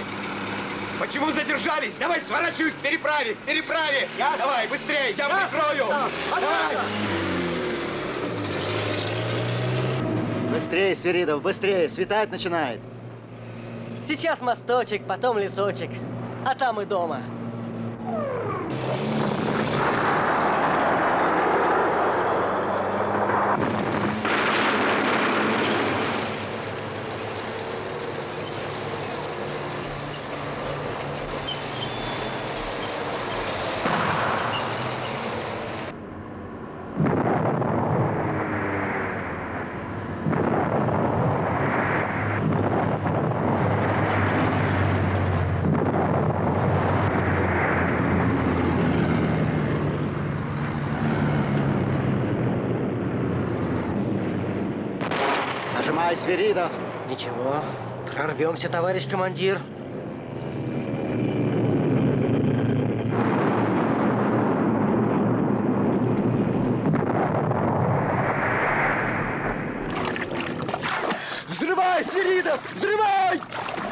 Майор! Почему задержались? Давай сворачивай к переправе! Переправе! Ясно. Давай, быстрее, я прикрою! Давай! Быстрее, Свиридов, быстрее! Светать начинает! Сейчас мосточек, потом лесочек, а там и дома. Нажимай, Свиридов! Ничего, прорвемся, товарищ командир. Взрывай, Свиридов! Взрывай!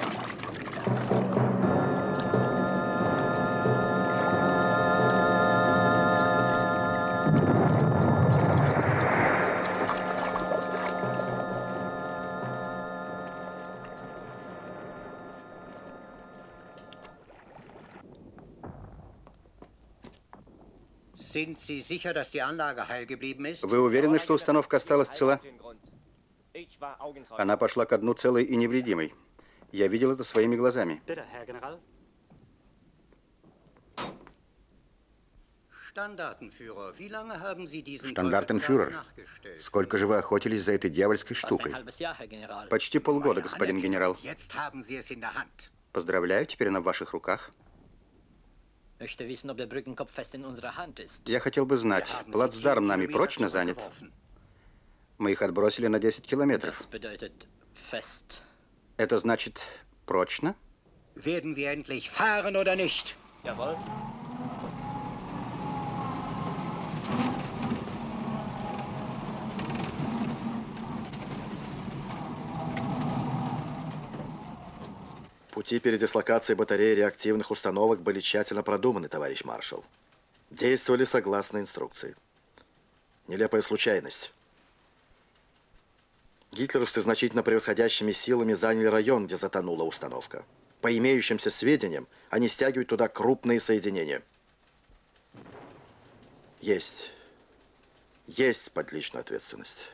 Вы уверены, что установка осталась цела? Она пошла ко дну целой и невредимой. Я видел это своими глазами. Штандартенфюрер, сколько же вы охотились за этой дьявольской штукой? Почти полгода, господин генерал. Поздравляю, теперь она в ваших руках. Я хотел бы знать, плацдарм нами прочно занят? Мы их отбросили на 10 километров. Это значит прочно? Пути передислокации батареи реактивных установок были тщательно продуманы, товарищ маршал. Действовали согласно инструкции. Нелепая случайность. Гитлеровцы значительно превосходящими силами заняли район, где затонула установка. По имеющимся сведениям, они стягивают туда крупные соединения. Есть под личную ответственность.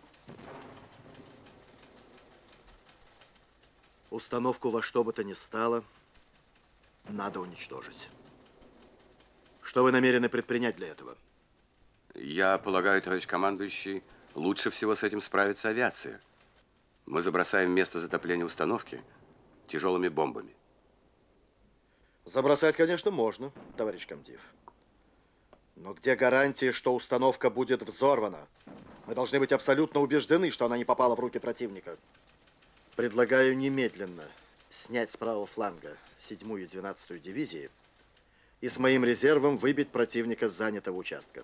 Установку во что бы то ни стало надо уничтожить. Что вы намерены предпринять для этого? Я полагаю, товарищ командующий, лучше всего с этим справится авиация. Мы забросаем место затопления установки тяжелыми бомбами. Забросать, конечно, можно, товарищ комдив. Но где гарантии, что установка будет взорвана? Мы должны быть абсолютно убеждены, что она не попала в руки противника. Предлагаю немедленно снять с правого фланга 7-ю и 12-ю дивизии и с моим резервом выбить противника с занятого участка.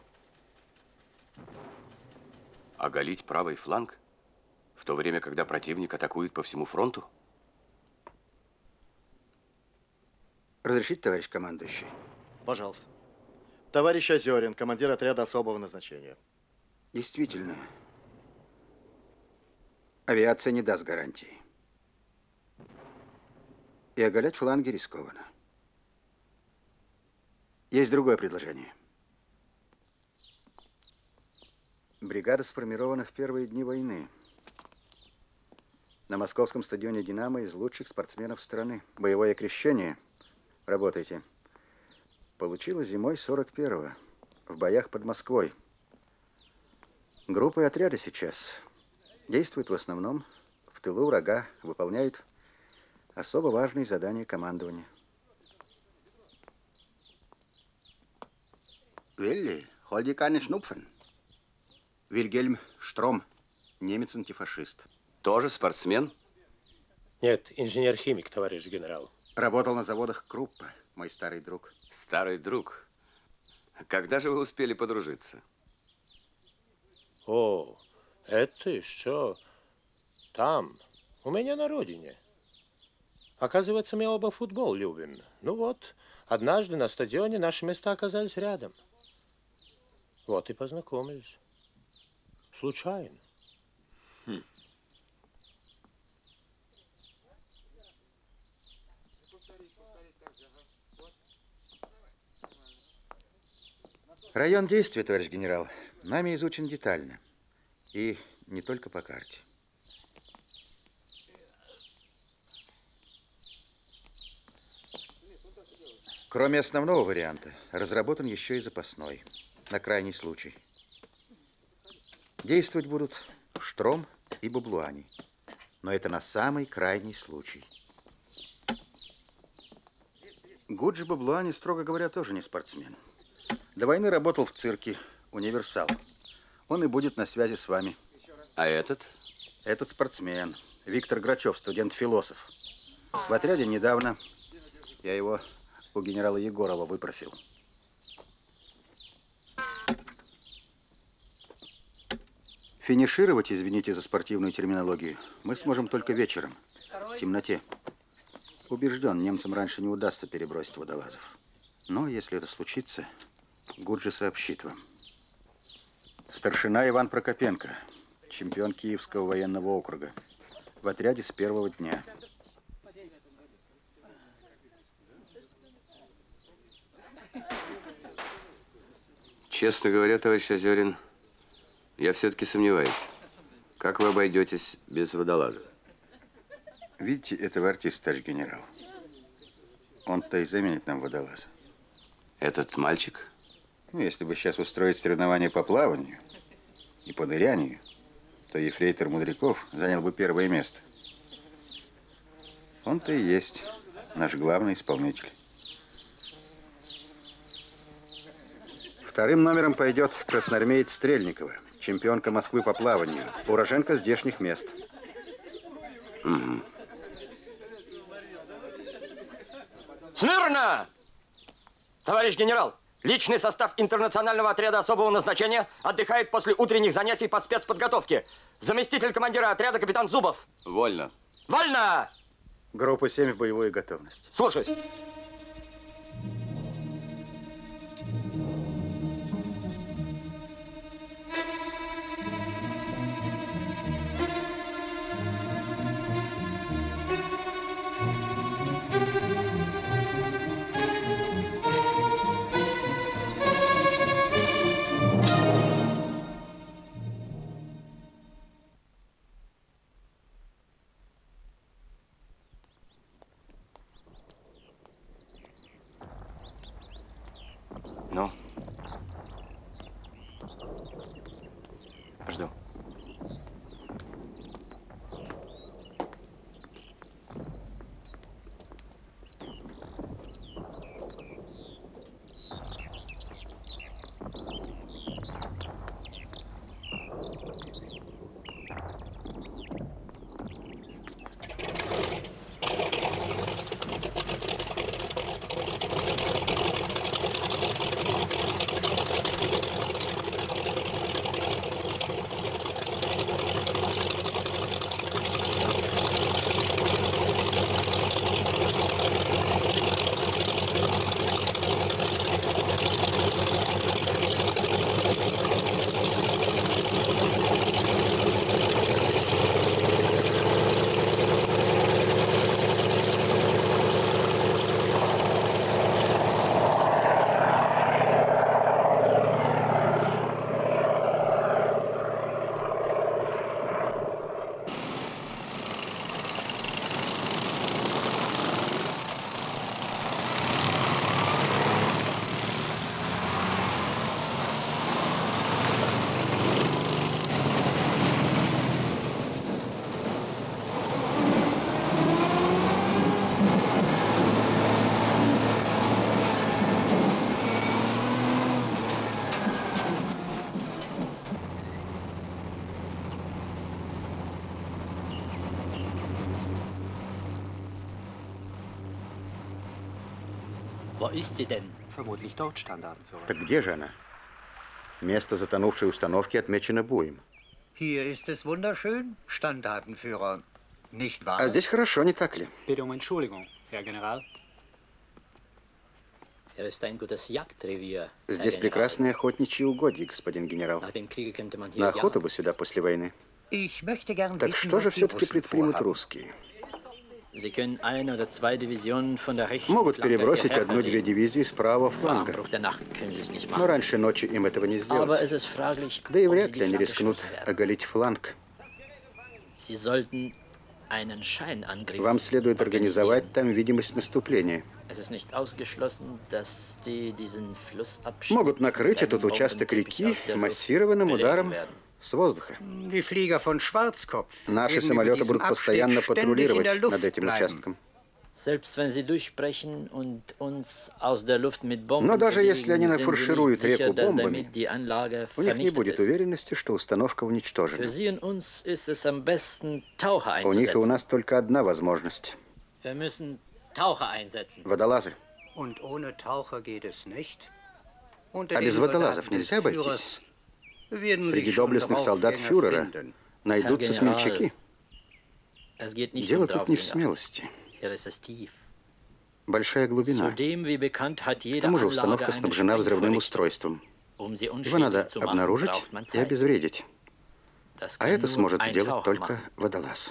Оголить правый фланг? В то время, когда противник атакует по всему фронту? Разрешите, товарищ командующий? Пожалуйста. Товарищ Озерин, командир отряда особого назначения. Действительно, авиация не даст гарантии. И оголять фланги рискованно. Есть другое предложение. Бригада сформирована в первые дни войны. На московском стадионе «Динамо» из лучших спортсменов страны. Боевое крещение. Работайте. Получила зимой 41-го. В боях под Москвой. Группы и отряды сейчас действуют в основном в тылу врага, выполняют особо важные задания командования. Вилли, hol dir keine Schnupfen. Вильгельм Штром, немец-антифашист. Тоже спортсмен? Нет, инженер-химик, товарищ генерал. Работал на заводах Круппа, мой старый друг. Старый друг. Когда же вы успели подружиться? О, это еще там, у меня на родине. Оказывается, мы оба футбол любим. Ну вот, однажды на стадионе наши места оказались рядом. Вот и познакомились. Случайно. Район действия, товарищ генерал, нами изучен детально. И не только по карте. Кроме основного варианта, разработан еще и запасной, на крайний случай. Действовать будут Штром и Баблуани. Но это на самый крайний случай. Гуджи Баблуани, строго говоря, тоже не спортсмен. До войны работал в цирке «Универсал». Он и будет на связи с вами. А этот? Этот спортсмен. Виктор Грачев, студент-философ. В отряде недавно. Я его у генерала Егорова выпросил. Финишировать, извините за спортивную терминологию, мы сможем только вечером, в темноте. Убежден, немцам раньше не удастся перебросить водолазов. Но если это случится, Гуджи сообщит вам. Старшина Иван Прокопенко, чемпион Киевского военного округа. В отряде с первого дня. Честно говоря, товарищ Озерин, я все-таки сомневаюсь. Как вы обойдетесь без водолаза? Видите этого артиста, товарищ генерал? Он-то и заменит нам водолаза. Этот мальчик? Ну, если бы сейчас устроить соревнования по плаванию и по нырянию, то ефрейтор Мудряков занял бы первое место. Он-то и есть наш главный исполнитель. Вторым номером пойдет красноармеец Стрельникова, чемпионка Москвы по плаванию, уроженка здешних мест. Угу. Смирно! Товарищ генерал, личный состав интернационального отряда особого назначения отдыхает после утренних занятий по спецподготовке. Заместитель командира отряда капитан Зубов. Вольно. Вольно! Группа 7 в боевую готовность. Слушаюсь. Ну? Жду. Wo ist sie denn? Vermutlich dort, Standartenführer. Так где же она? Место затонувшей установки отмечено буем. Hier ist es wunderschön, Standartenführer. Nicht wahr? А здесь хорошо, не так ли? Bitte um Entschuldigung, Herr General. Здесь прекрасные охотничьи угодья, господин генерал. На охоту бы сюда после войны. Так что же все-таки предпримут русские? Могут перебросить одну-две дивизии с правого фланга. Но раньше ночи им этого не сделать. Да и вряд ли они рискнут оголить фланг. Вам следует организовать там видимость наступления. Могут накрыть этот участок реки массированным ударом с воздуха. Наши самолеты будут постоянно патрулировать над этим участком. Но даже если они нафаршируют реку бомбами, у них не будет уверенности, что установка уничтожена. У них и у нас только одна возможность. Водолазы. А без водолазов нельзя обойтись. Среди доблестных солдат фюрера найдутся смельчаки. Дело тут не в смелости. Большая глубина. К тому же установка снабжена взрывным устройством. Его надо обнаружить и обезвредить. А это сможет сделать только водолаз.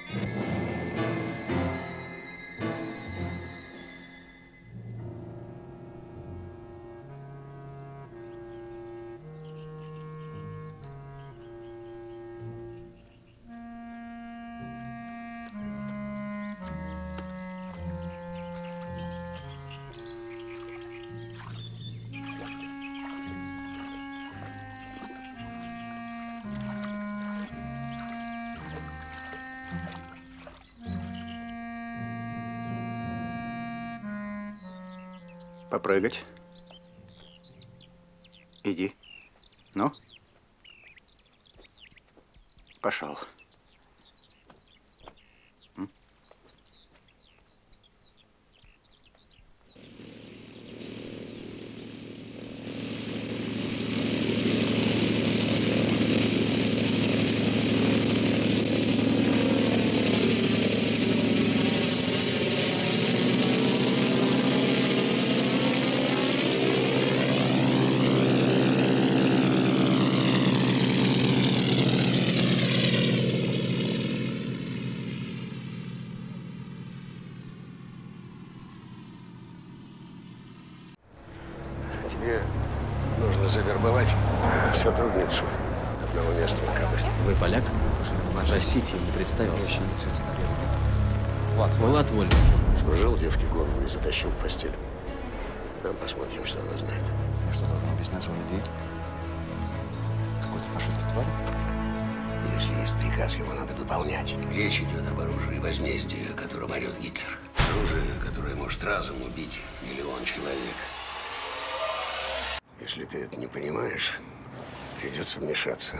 Попрыгать. Иди. Ну? Пошел. Тебе нужно завербовать сотрудницу одного местного кафе. Вы поляк? Простите, не представился. Влад Вольный. Скружил девке голову и затащил в постель. Там посмотрим, что она знает. Я что, должен объяснять свой людей? Какой-то фашистской твари? Если есть приказ, его надо выполнять. Речь идет об оружии возмездия, о котором орет Гитлер. Оружие, которое может разом убить 1 миллион человек. Если ты это не понимаешь, придется вмешаться.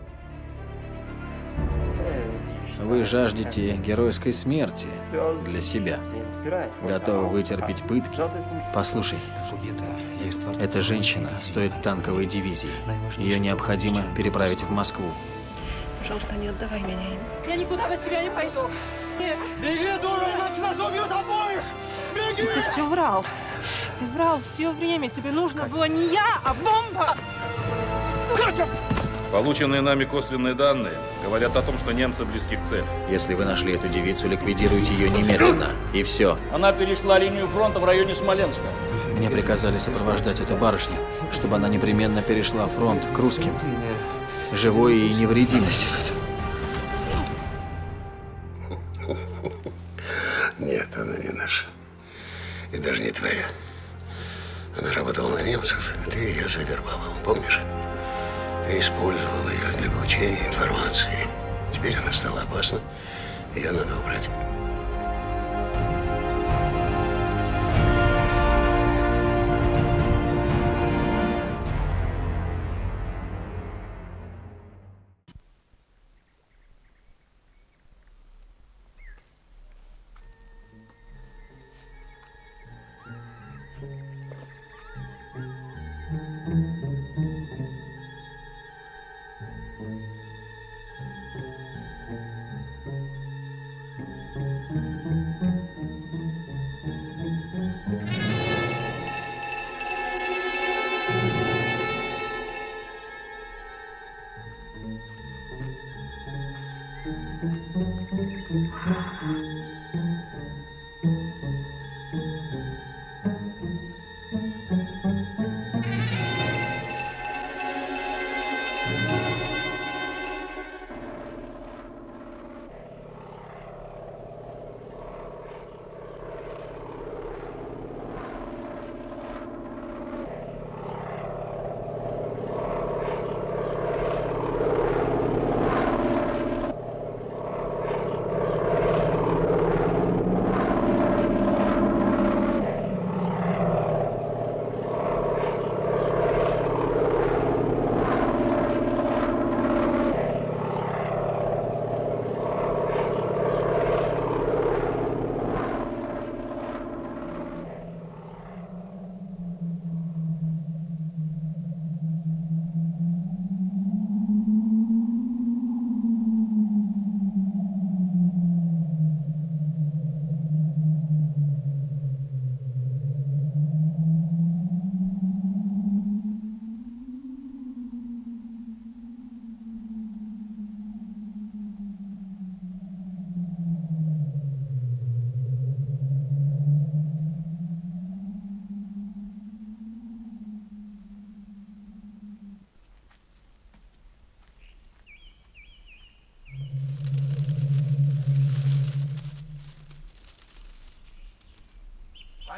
Вы жаждете геройской смерти для себя. Готовы вытерпеть пытки. Послушай, эта женщина стоит танковой дивизии. Ее необходимо переправить в Москву. Пожалуйста, не отдавай меня им. Я никуда без тебя не пойду. Нет. Беги, дура, иначе нас убьют обоих! Беги! И ты все врал. Ты врал все время. Тебе нужно было не я, а бомба! Катя! Полученные нами косвенные данные говорят о том, что немцы близки к цели. Если вы нашли эту девицу, ликвидируйте ее немедленно. И все. Она перешла линию фронта в районе Смоленска. Мне приказали сопровождать эту барышню, чтобы она непременно перешла фронт к русским. Живой и невредимой. Нет, она не наша. И даже не твоя. Она работала на немцев, а ты ее завербовал, помнишь? Ты использовал ее для получения информации. Теперь она стала опасна, ее надо убрать.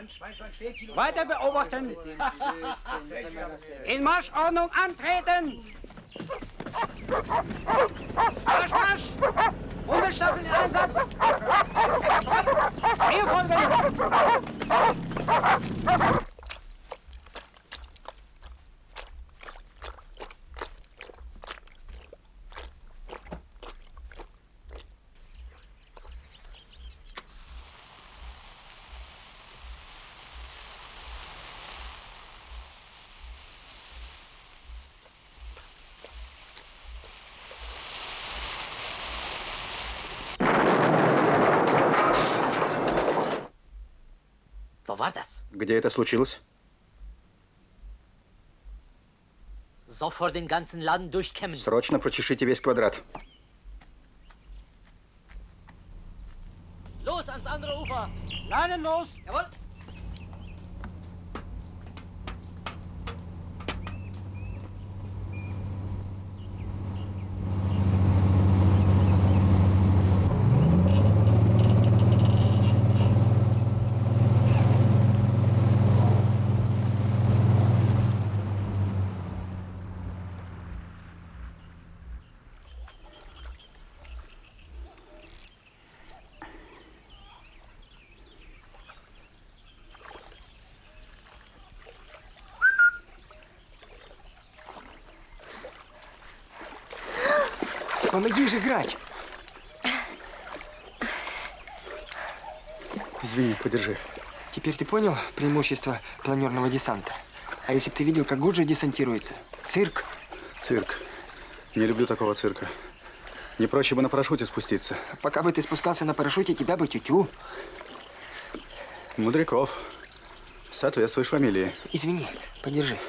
Weiter beobachten. In Marschordnung antreten. Marsch, Marsch. Unterstaffel in Einsatz. Mir folgen. Где это случилось? Sofort den ganzen Laden durchkämmen. Срочно прочешите весь квадрат. Los ans andere Ufer. Leinen los. Jawohl. Помоги же играть. Извини, подержи. Теперь ты понял преимущество планерного десанта? А если бы ты видел, как Гуджи десантируется? Цирк. Цирк. Не люблю такого цирка. Не проще бы на парашюте спуститься. Пока бы ты спускался на парашюте, тебя бы тю-тю. Мудряков. Соответствуешь фамилии. Извини, подержи.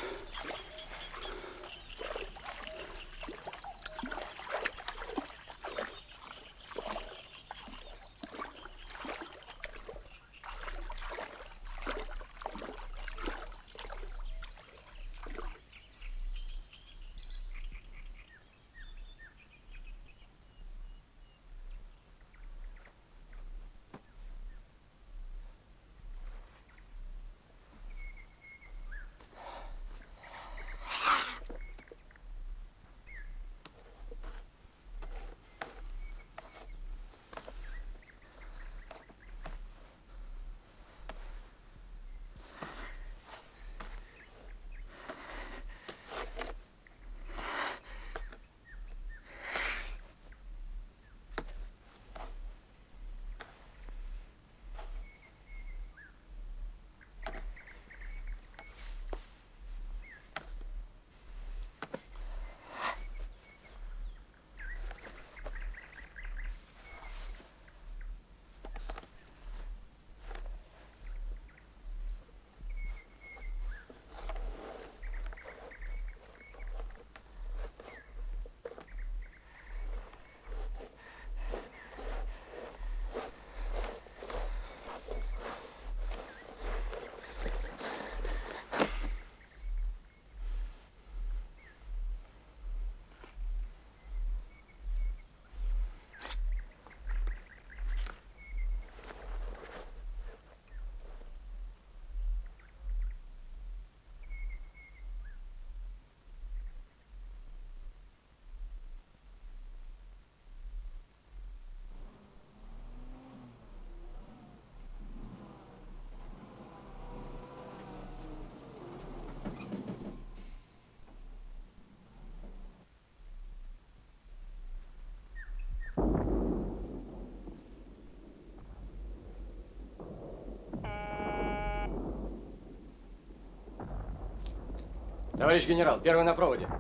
Товарищ генерал, первый на проводе.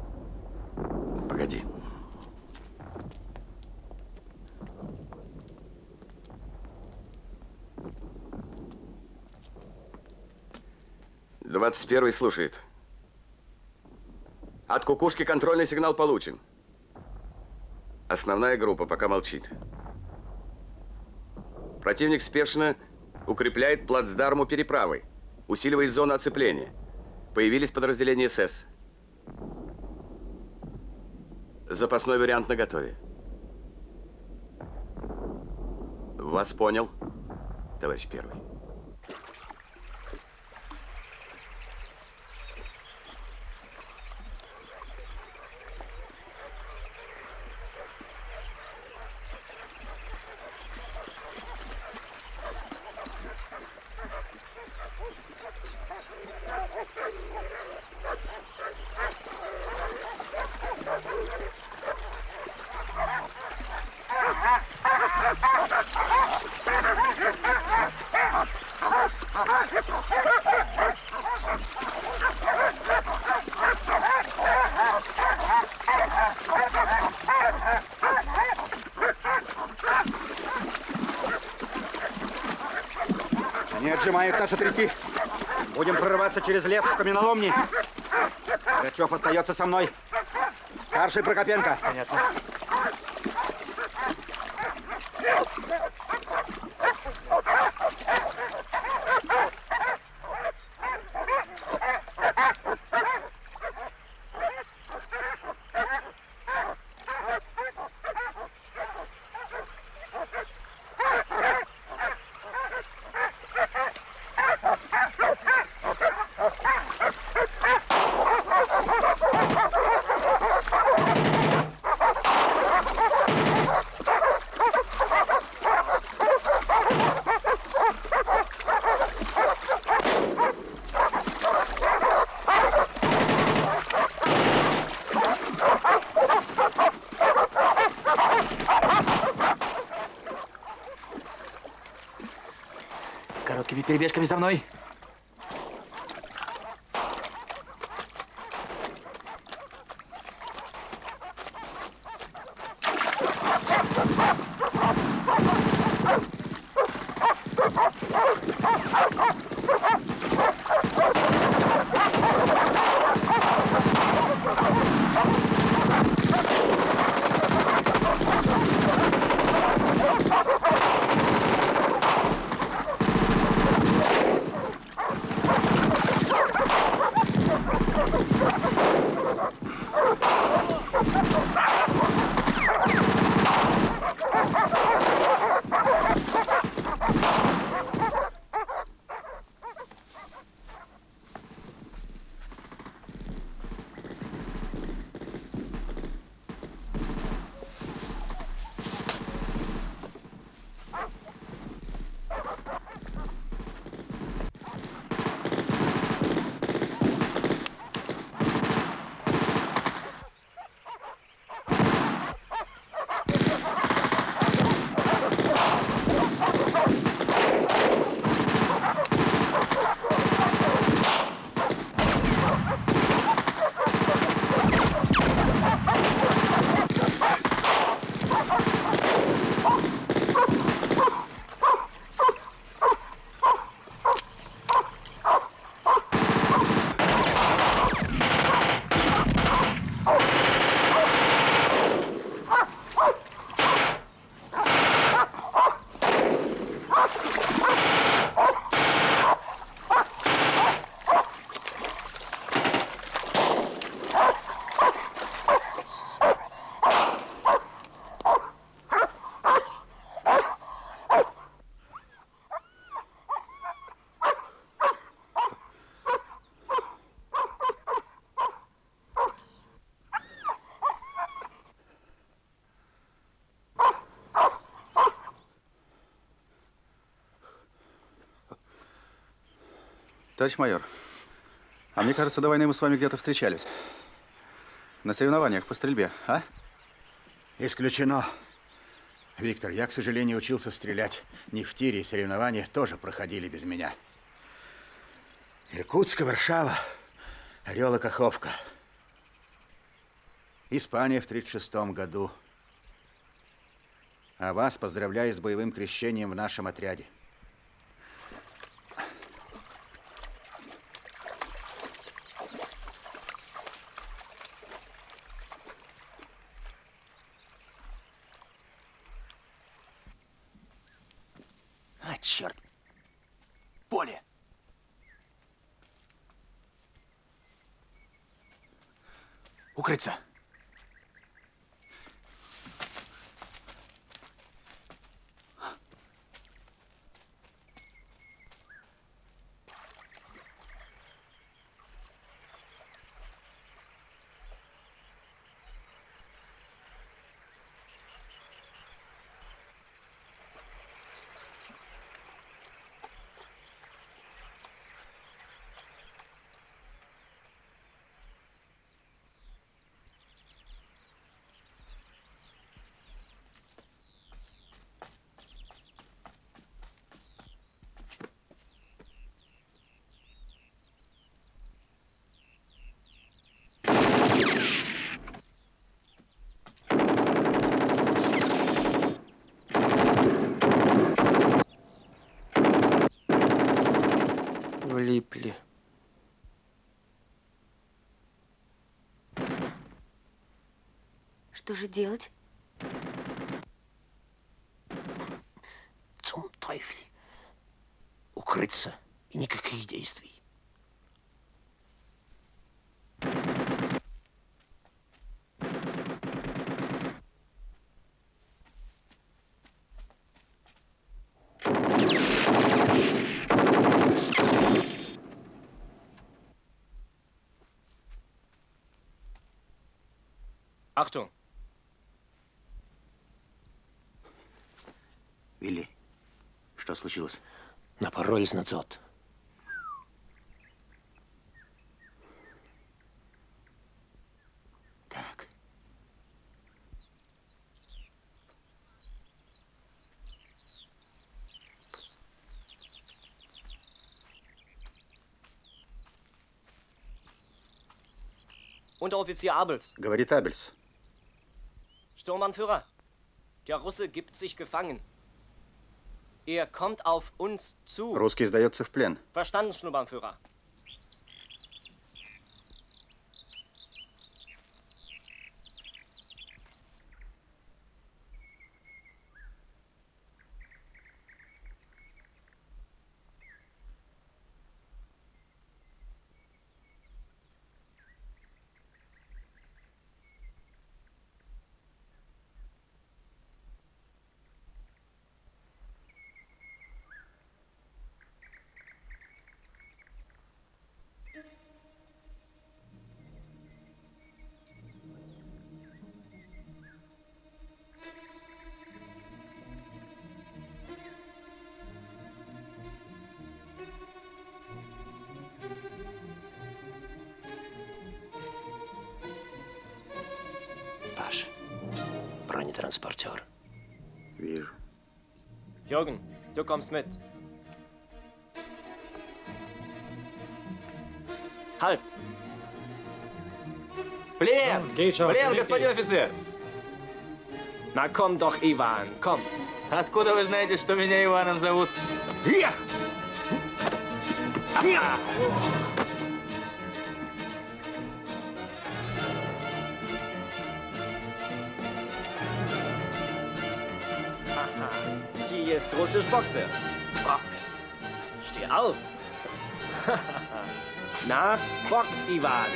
Погоди. Двадцать первый слушает. От кукушки контрольный сигнал получен. Основная группа пока молчит. Противник спешно укрепляет плацдарм у переправы, усиливает зону оцепления. Появились подразделения СС. Запасной вариант наготове. Вас понял, товарищ первый. поджимают нас от реки. Будем прорываться через лес в каменоломни. Грачев остается со мной. Старший Прокопенко. Понятно. Короткими перебежками за мной. Товарищ майор, а мне кажется, до войны мы с вами где-то встречались. На соревнованиях по стрельбе, а? Исключено. Виктор, я, к сожалению, учился стрелять не в тире, и соревнования тоже проходили без меня. Иркутск, Варшава, Орел и Каховка. Испания в 1936 году. А вас поздравляю с боевым крещением в нашем отряде. Черт! Поле! Укрыться! влипли. Что же делать? Zum Teufel. Укрыться и никаких действий. Achtung! Вилли, что случилось? Напоролись на дзот. Так. Unteroffizier Abels. Говорит Абельс. Sturmbannführer, der Russe gibt sich gefangen. Er kommt auf uns zu. Русский сдается в плен. Verstanden, Sturmbannführer. Паш, бронетранспортер. Вижу. Jürgen, du kommst mit. Halt! Плен! Плен, господин офицер! На komm doch, Иван, komm! Откуда вы знаете, что меня Иваном зовут? Die ist russisch Boxer. Box. Steh auf. Na, Box, Ivan.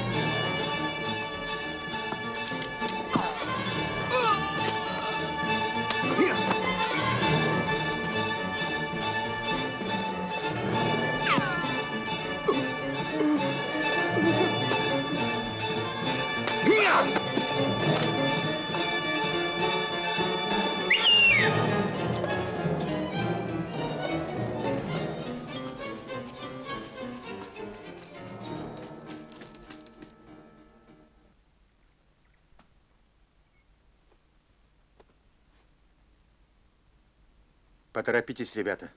Поторопитесь, ребята.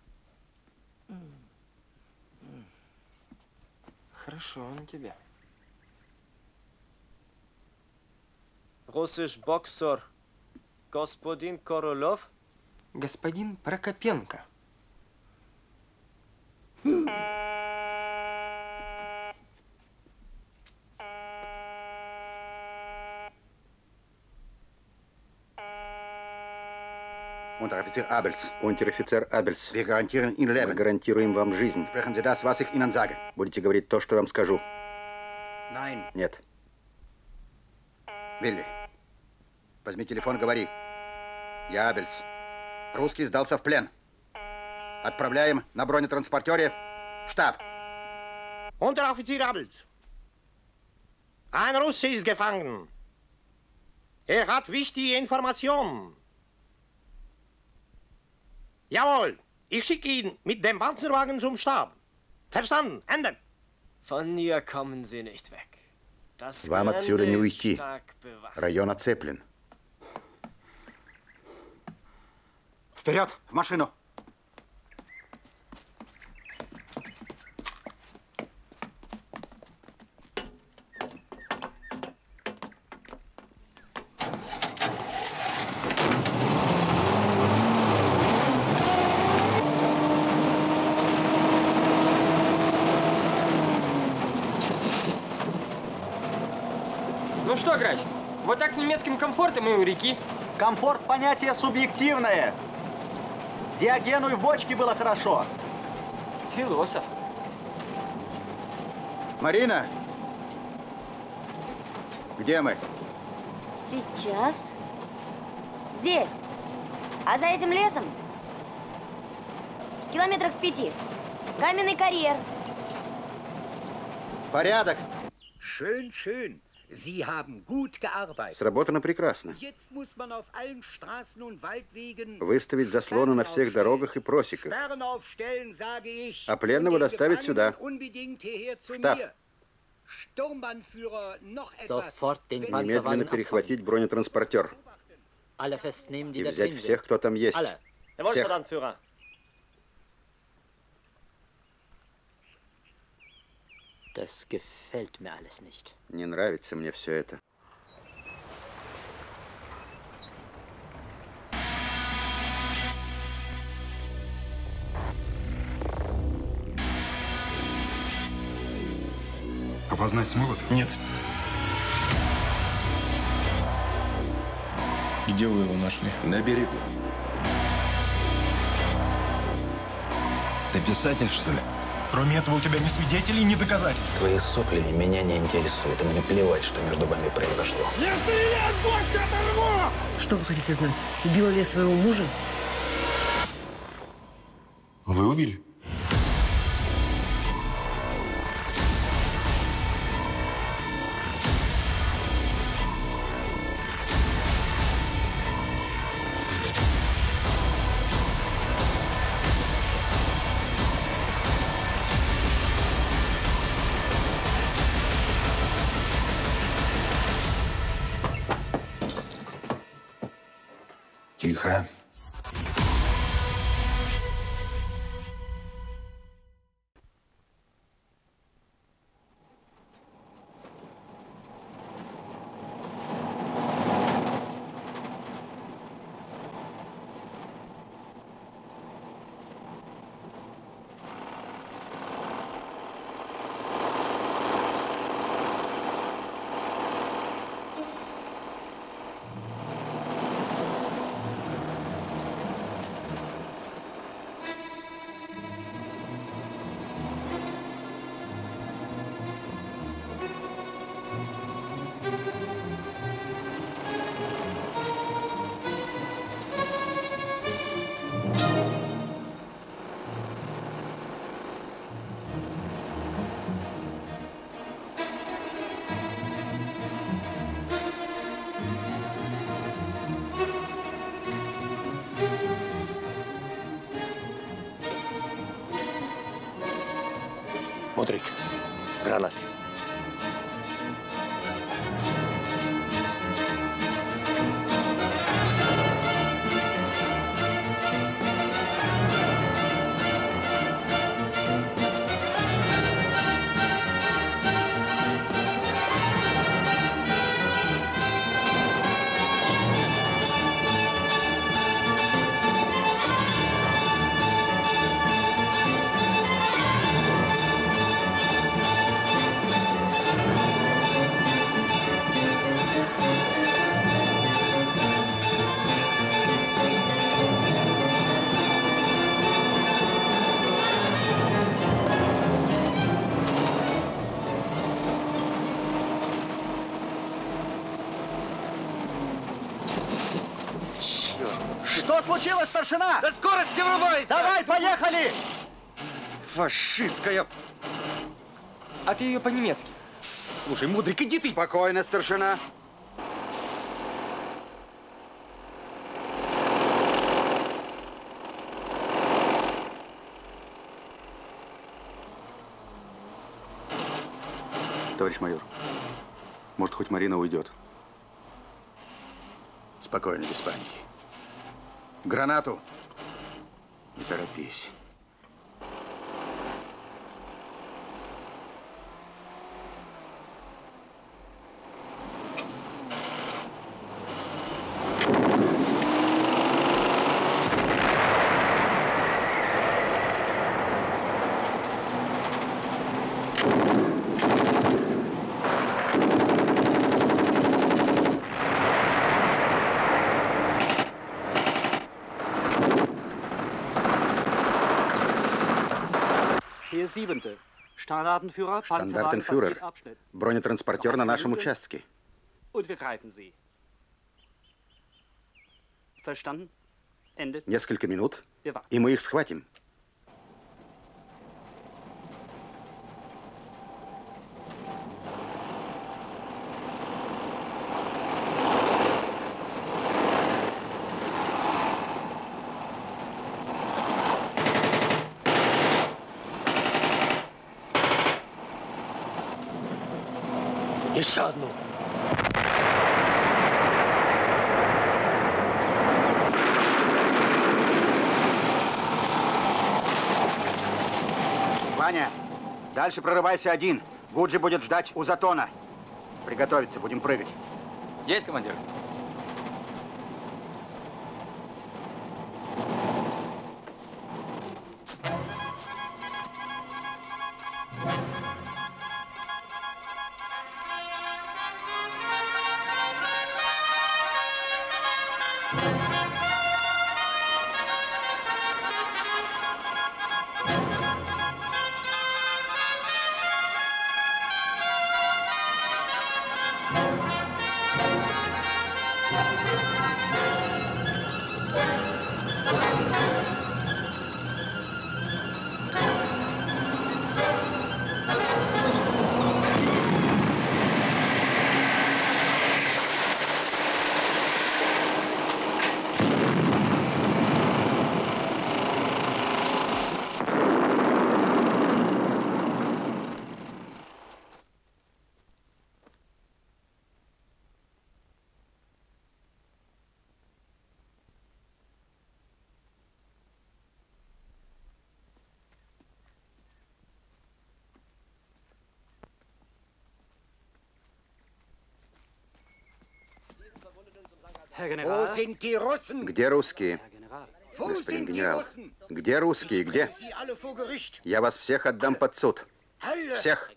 Хорошо он тебе. Russisch Boxer. Господин Королев? Господин Прокопенко. Unteroffizier Abels. Унтер-офицер Абельс. Wir garantieren Ihnen Leben. Мы гарантируем вам жизнь. Sprechen Sie das, was ich Ihnen sage. Будете говорить то, что я вам скажу. Nein. Нет. Вилли, возьми телефон, говори. Я Абельс. Русский сдался в плен. Отправляем на бронетранспортере в штаб. Unteroffizier Abels. Ein Russe ist gefangen. Er hat wichtige Informationen. Jawohl, ich schicke ihn mit dem Panzerwagen zum Stab. Verstanden, Ende. Von hier kommen Sie nicht weg. Das Вам отсюда не Gelände ist уйти. stark bewacht. Район оцеплен. Вперед, в машину! что, Грач, вот так с немецким комфортом и у реки. Комфорт – понятие субъективное. Диогену и в бочке было хорошо. Философ. Марина! Где мы? Сейчас. Здесь. А за этим лесом? Километрах в 5. Каменный карьер. Порядок. Schön, schön. Sie haben gut gearbeitet. Сработано прекрасно. Jetzt muss man auf allen Straßen und Waldwegen Выставить заслоны на всех дорогах и просеках. Sperren aufstellen, sage ich. А пленного доставить сюда. Unbedingt hierher zu Штаб. mir. Sturmbannführer, noch etwas. Немедленно перехватить бронетранспортер. И взять всех, кто там есть. Всех. Das gefällt mir alles nicht. Не нравится мне все это. Опознать смогут? Нет. Где вы его нашли? На берегу. Ты писатель, что ли? Кроме этого, у тебя ни свидетелей, ни доказательств. Твои сопли меня не интересуют. И мне плевать, что между вами произошло. Не стреляй, бочку оторву! Что вы хотите знать? Убила ли я своего мужа? Вы убили? Тихо. Мудрик, гранаты. Что случилось, старшина? Да скорость не врубается! Давай, поехали! Фашистская! А ты ее по-немецки. Слушай, Мудрик, иди ты! Спокойно, старшина. Товарищ майор, может, хоть Марина уйдет? Спокойно, без паники. Гранату. Не торопись. Штандартенфюрер. Бронетранспортер на нашем участке. Несколько минут, и мы их схватим. Еще одну. Ваня, дальше прорывайся один. Гуджи будет ждать у затона. Приготовиться, будем прыгать. Есть, командир. Wo sind die Russen? Где русские? Господин генерал. Где русские? Где? Я вас всех отдам под суд. Всех.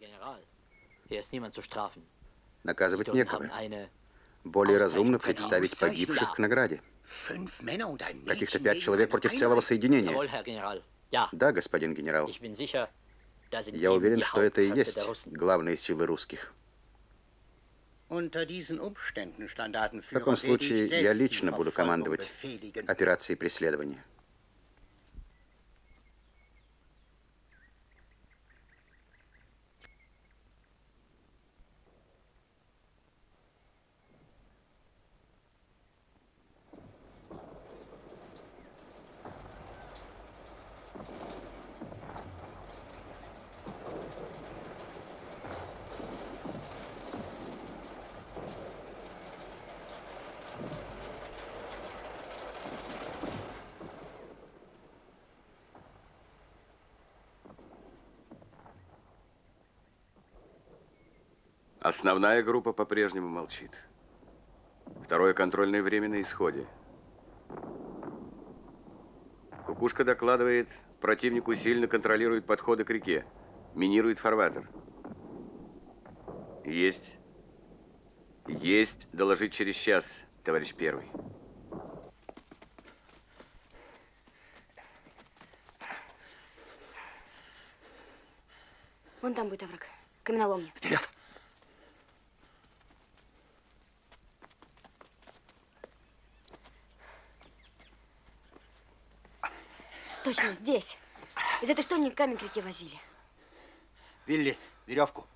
Наказывать некого. Более разумно представить погибших к награде. Каких-то 5 человек против целого соединения. Да, господин генерал. Я уверен, что это и есть главные силы русских. В таком случае я лично буду командовать операцией преследования. Основная группа по-прежнему молчит. Второе контрольное время на исходе. Кукушка докладывает, противник усиленно контролирует подходы к реке, минирует фарватер. Есть. Есть. Доложить через час, товарищ первый. Вон там будет овраг. Каменоломня. Вперед! Точно, здесь. Из этой штольни камень к реке возили. Вилли, веревку.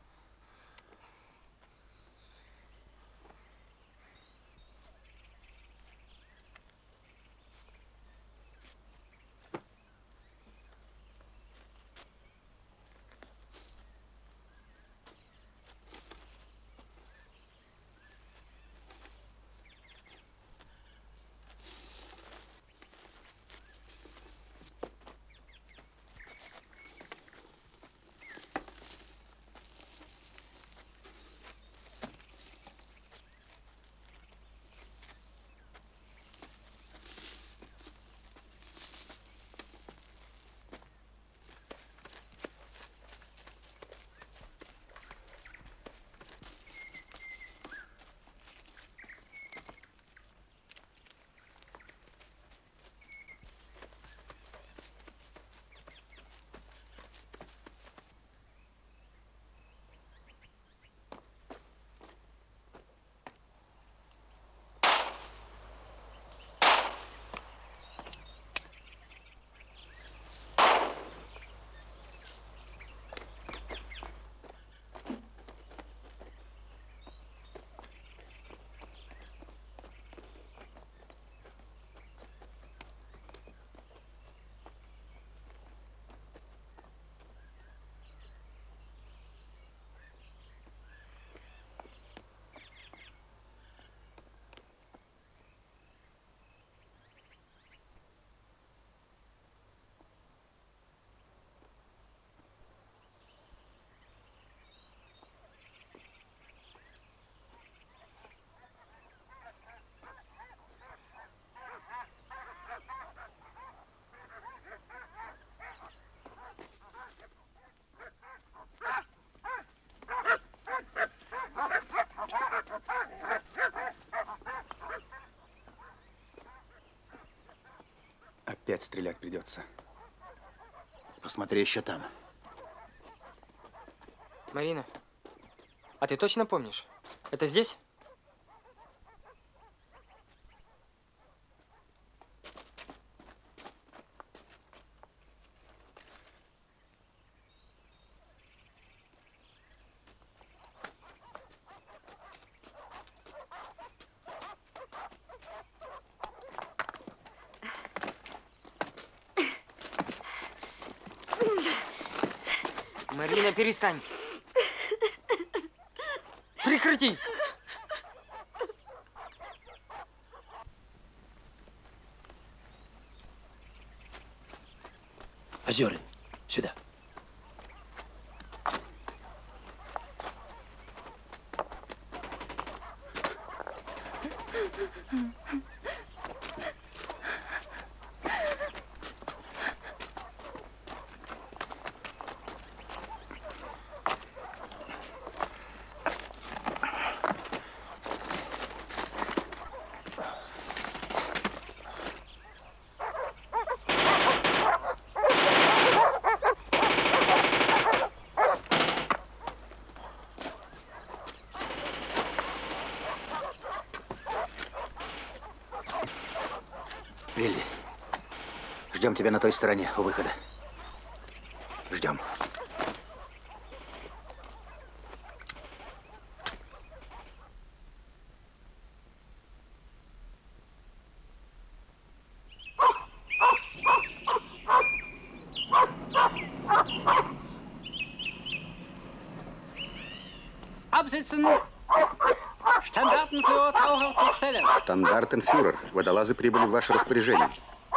Опять стрелять придется. Посмотри еще там. Марина, а ты точно помнишь? Это здесь? Марина, перестань. Прекрати. Озерин, сюда. Вилли, ждем тебя на той стороне, у выхода. Ждем. Absitzen! Standartenführer, Taucher zur Stelle. Штандартенфюрер, водолазы прибыли в ваше распоряжение.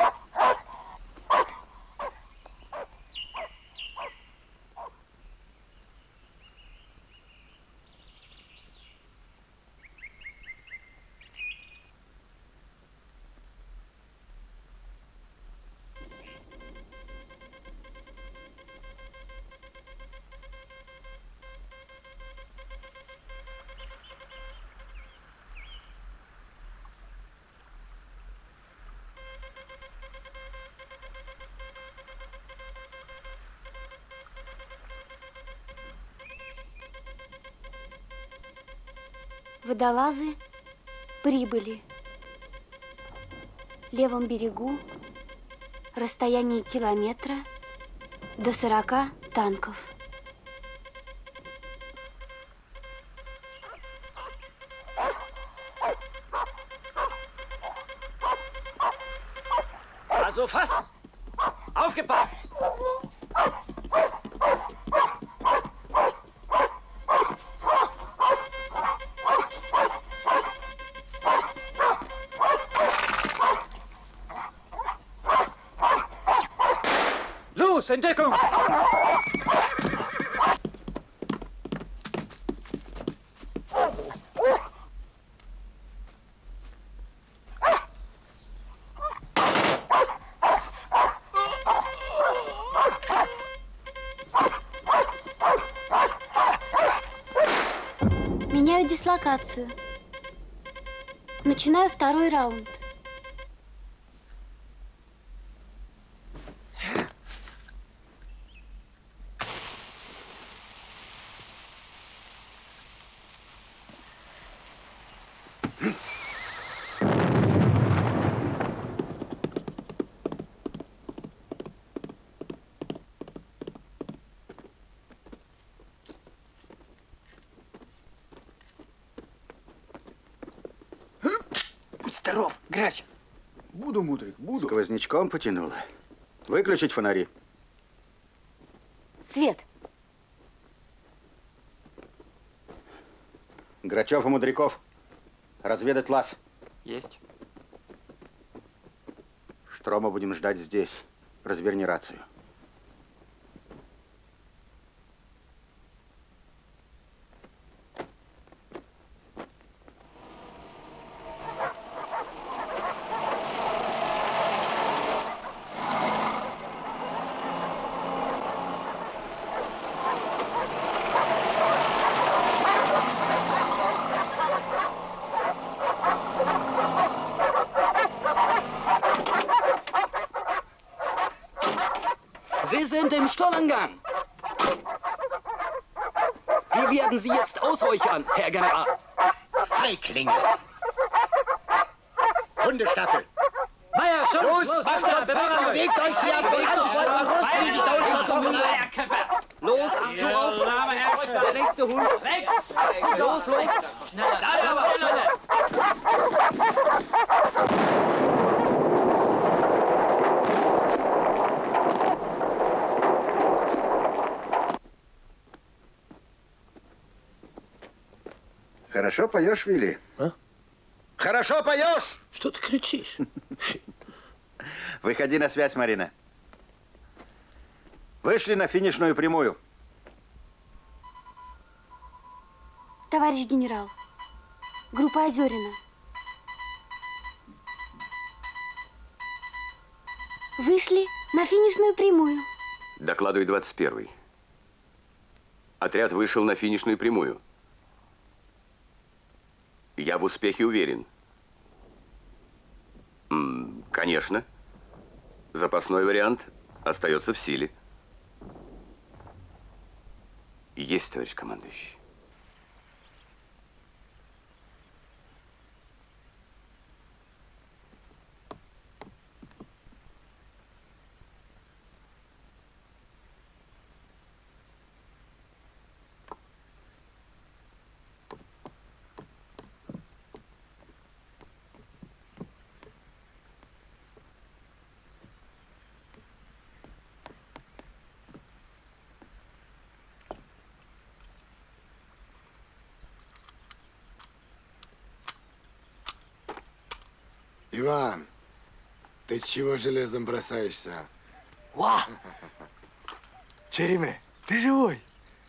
Водолазы прибыли. Левом берегу расстояние километра до 40 танков. Also Fass! Aufgepasst! Los, Entdeckung! Меняю дислокацию. Начинаю второй раунд. Здоров, грач. Буду, Мудрик, буду. Сквознячком потянуло. Выключить фонари. Свет. Грачев и Мудряков. Разведать лаз. Есть. Штрома будем ждать здесь. Разверни рацию. Sie sind im Stollengang. Wir werden Sie jetzt ausräuchern, Herr General. Feiglinge! Hundestaffel! Meier, schon! Los, macht schon fort! Bewegt euch hier ab! Bewegt euch! Wie sich da unten versuchen! Los, du auch! Der nächste Hund! Rechts! Los, hoch! Schneller! Хорошо поешь, Вилли? А? Хорошо поешь! Что ты кричишь? Выходи на связь, Марина. Вышли на финишную прямую. Товарищ генерал, группа Озерина. Вышли на финишную прямую. Докладывай 21-й. Отряд вышел на финишную прямую. Я в успехе уверен. Конечно. Запасной вариант остается в силе. Есть, товарищ командующий. Иван, ты чего железом бросаешься? Ва! Череме, ты живой?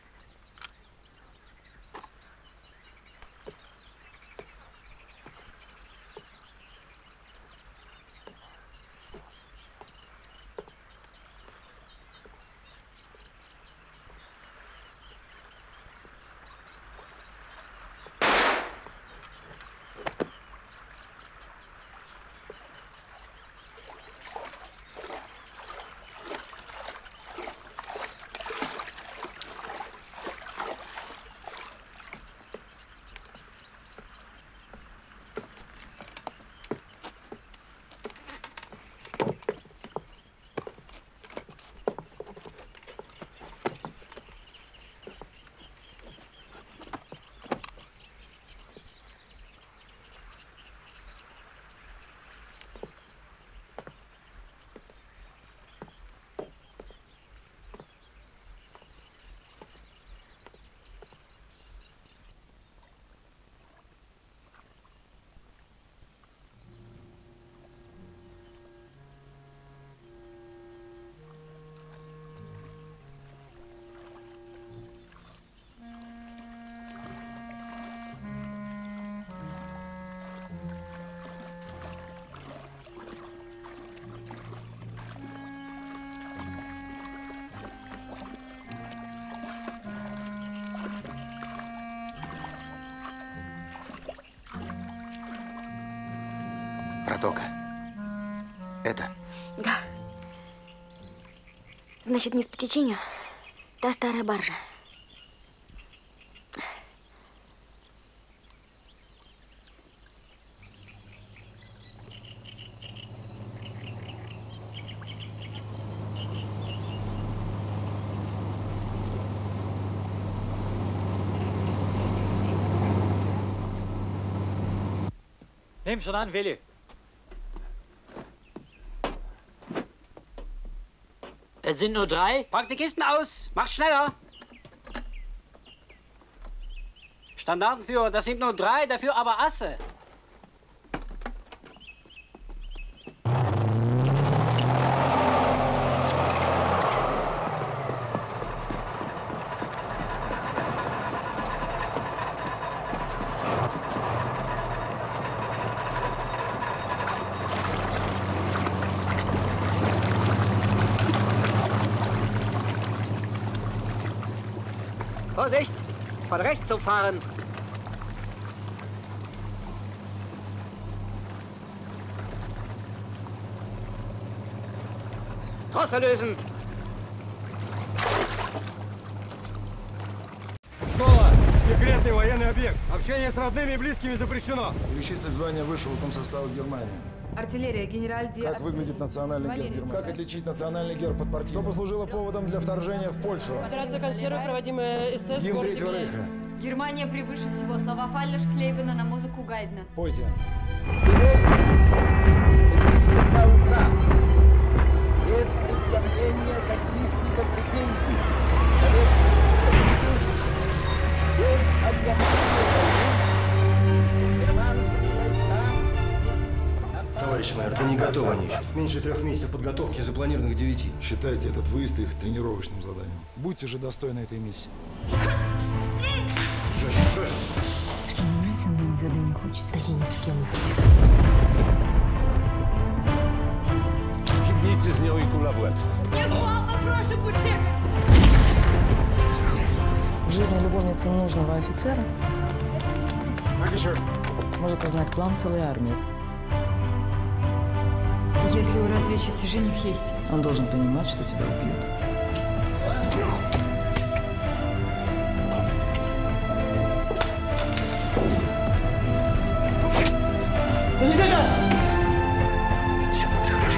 Протока. Это? Да. Значит, не по течению. Та старая баржа. Nimm schon an, Willi. Es sind nur 3. Pack die Kisten aus. Mach schneller. Standartenführer, das sind nur 3, dafür aber Asse. Vorsicht! Von rechts umfahren! Trosse lösen! объект. Общение с родными и близкими запрещено. Перечислить звание высшего комсостава Германии. Артиллерия, генераль Ди. Как выглядит национальный герб Германии? Как отличить национальный герб от партийного? Что послужило поводом для вторжения в Польшу? Операция «Консервы», проводимая СС в Гимн городе Третьего Вене. Рейха. Германия превыше всего. Слова Фаллерслейвена на музыку Гайдна. Пойте. Без предъявления каких-либо претензий. Без объявления германские войска. Товарищ майор, да не готовы они еще. Меньше 3 месяцев подготовки, запланированных 9. Считайте этот выезд их тренировочным заданием. Будьте же достойны этой миссии. Жестче, жестче. Что мне нравится на задание хочется, я ни с кем не хочу. Piwnicy z nią i kula w łeb. Nie kłamę, proszę poczekać! В жизни любовница нужного офицера может узнать план целой армии. Если у разведчицы жених есть. Он должен понимать, что тебя убьют. Все будет хорошо.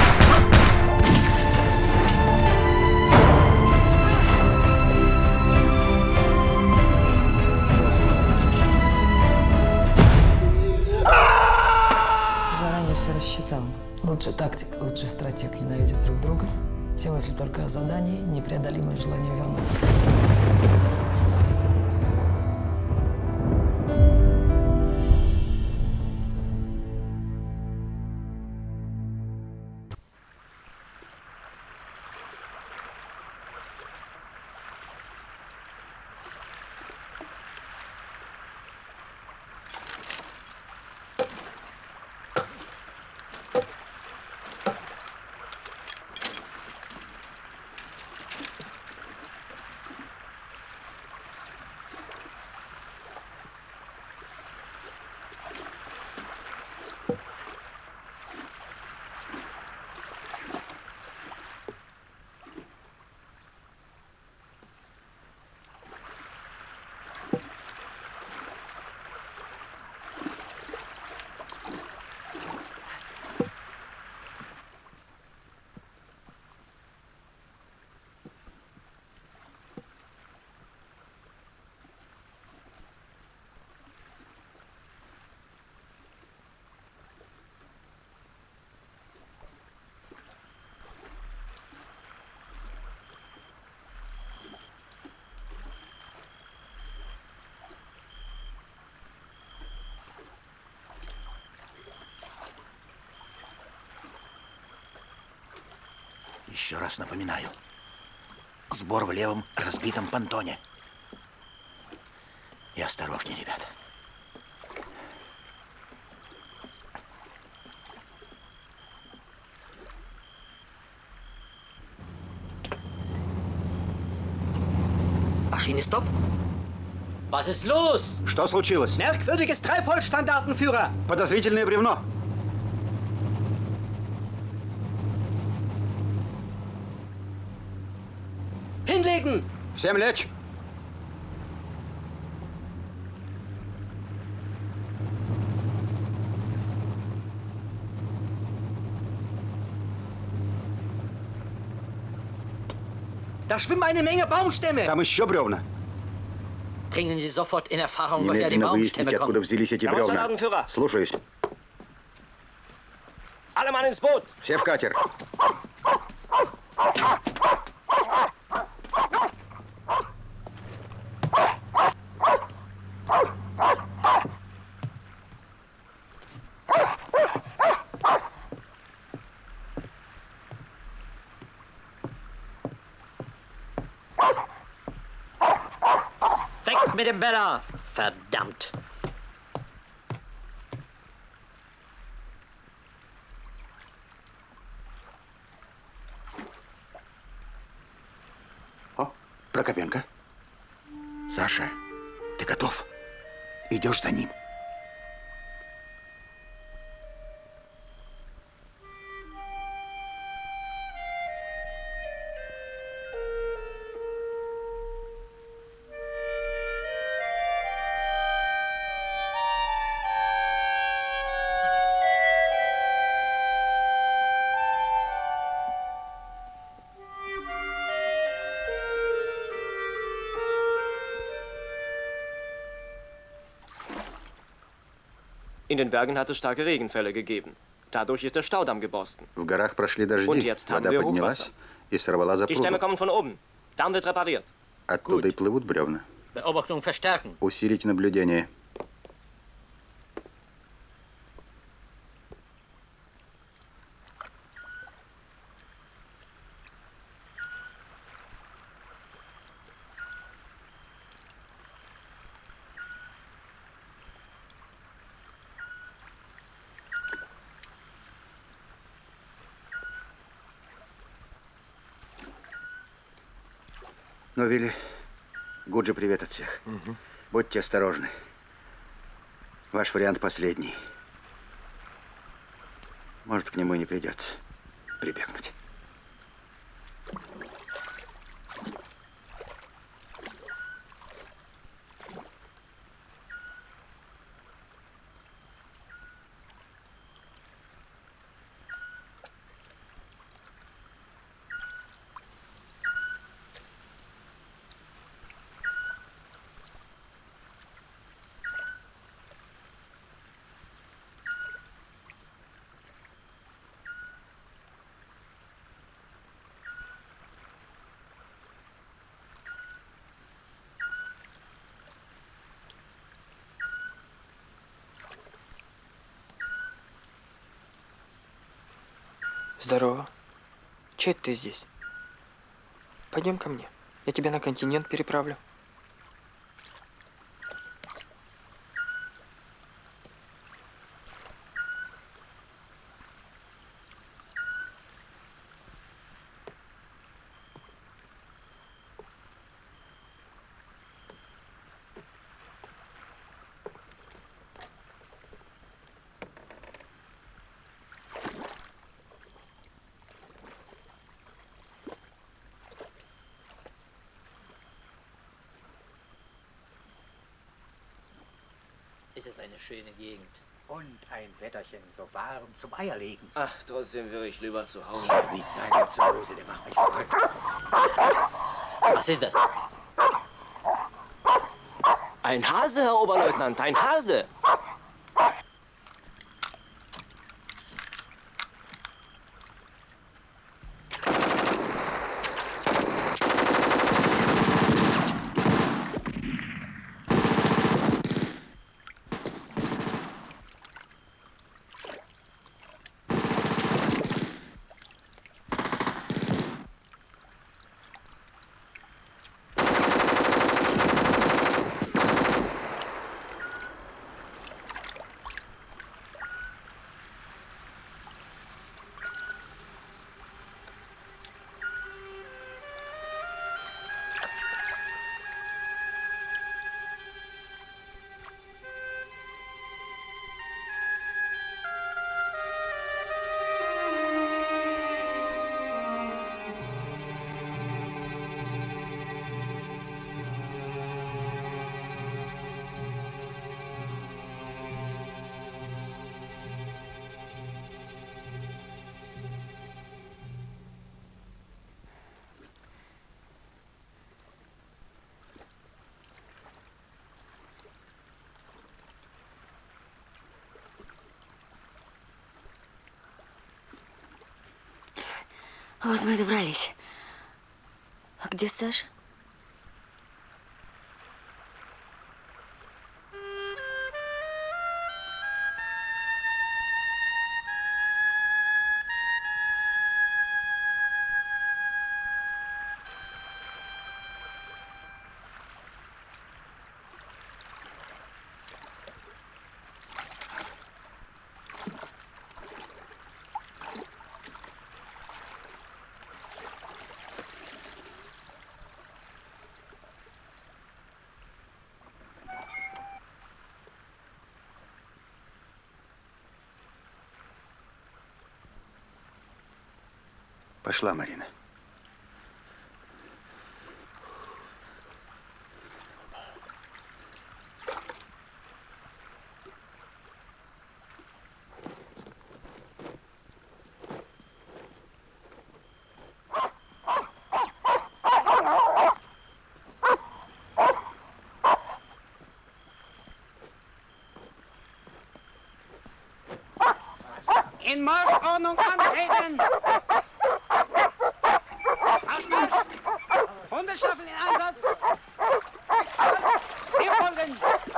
Ты заранее все рассчитал. Лучший тактик, лучший стратег ненавидят друг друга. Все мысли только о задании, непреодолимое желание вернуться. Еще раз напоминаю. Сбор в левом разбитом понтоне. И осторожнее, ребята. Maschine, stopp! Was ist los? Что случилось? Merkwürdiges Treibholzstandartenführer! Подозрительное бревно. Hinlegen! Всем лечь! Da schwimmen eine Menge Baumstämme! Там еще бревна. Bringen Sie sofort in Erfahrung, woher die Немедленно Baumstämme выясните, откуда kommen. взялись эти бревна. Слушаюсь. Alle Mann ins Boot! Все в катер. Weg mit dem Banner! Verdammt! Прокопенко. Саша, ты готов? Идешь за ним. In den Bergen hat es starke Regenfälle gegeben. Dadurch ist der Staudamm geborsten. В горах прошли дожди, Und jetzt haben вода wir поднялась и сорвала Die Stämme запруду. kommen von oben. Damm wird repariert. Оттуда и плывут бревна. Beobachtung verstärken. Усилить наблюдение. Ну, Вилли, Гуджи, привет от всех. Будьте осторожны. Ваш вариант последний. Может, к нему и не придется прибегнуть. Здорово. Че это ты здесь? Пойдем ко мне. Я тебя на континент переправлю. Es ist eine schöne Gegend. Und ein Wetterchen so warm zum Eierlegen. Ach, trotzdem wäre ich lieber zu Hause. Wie sein zu Hause, der macht mich verrückt. Was ist das? Ein Hase, Herr Oberleutnant, ein Hase! Вот мы и добрались. А где Саша? Пошла, Марина. In Marschordnung antreten! Marsch, Marsch! Hundestaffel in Einsatz! Wir folgen!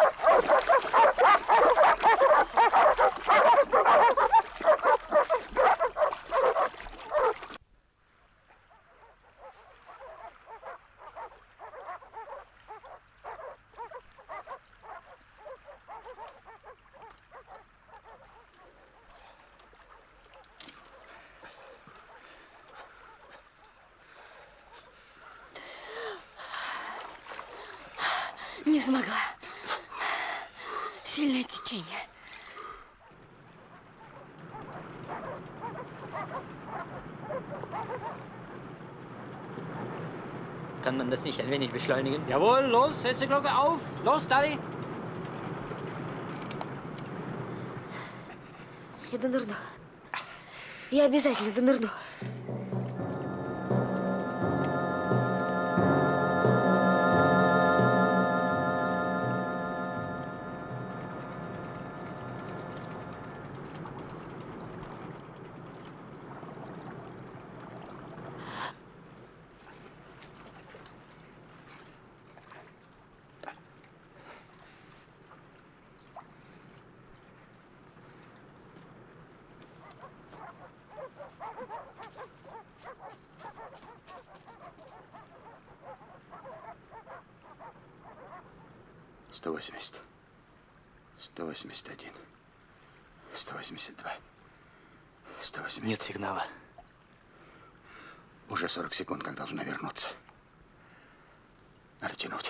Не смогла. Сильное течение. Kann man das nicht ein wenig beschleunigen? Jawohl, los, setz die Glocke auf. Los, Dali. Я донырну. Я обязательно донырну. «180, 181, 182, 180. Нет сигнала. Уже 40 секунд, как должна вернуться. Надо тянуть.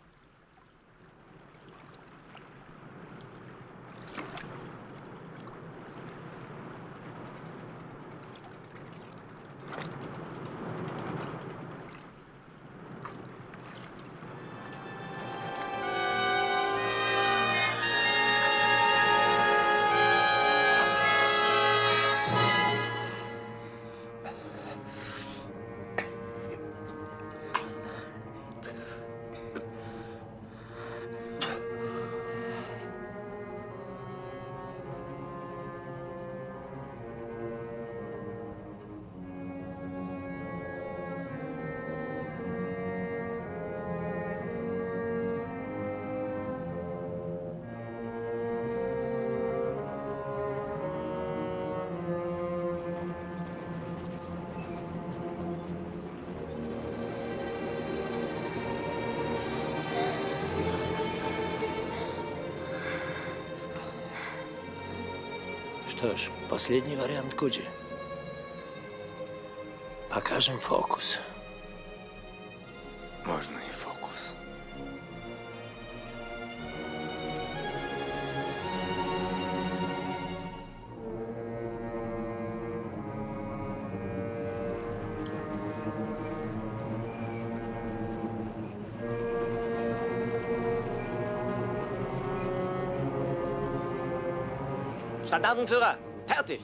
Что ж, последний вариант, Куджи. Покажем фокус. Можно и фокус. Standartenführer, fertig!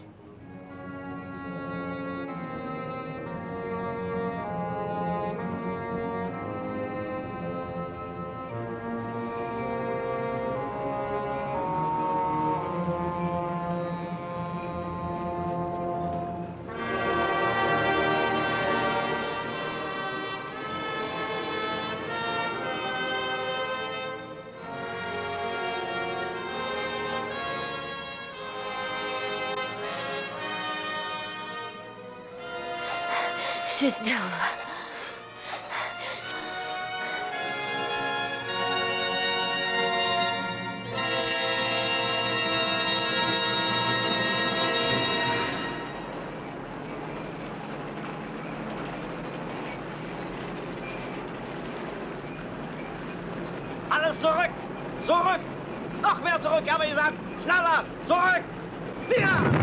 Все сделала. Alles zurück! Zurück! Noch mehr zurück, habe ich gesagt! Schneller! Zurück! Wieder!